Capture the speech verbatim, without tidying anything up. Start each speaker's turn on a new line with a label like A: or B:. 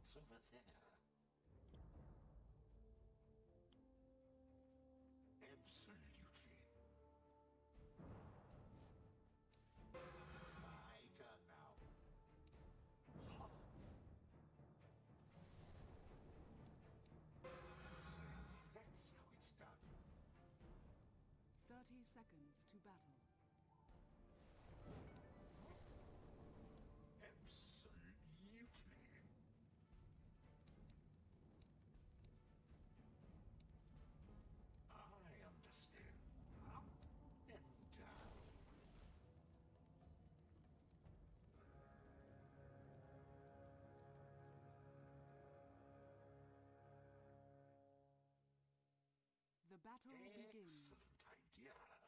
A: What's over there? Absolutely. My turn now. So that's how it's done.
B: Thirty seconds to battle.
A: Absolutely. I understand. Up and down.
B: The battle begins.
A: Excellent idea.